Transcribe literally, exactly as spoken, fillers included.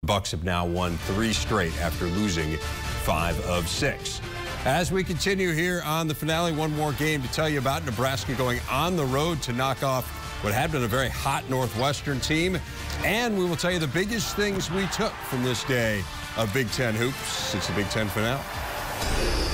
Bucks have now won three straight after losing five of six. As we continue here on the finale, one more game to tell you about. Nebraska going on the road to knock off what had been a very hot Northwestern team. And we will tell you the biggest things we took from this day of Big Ten hoops. It's the Big Ten finale.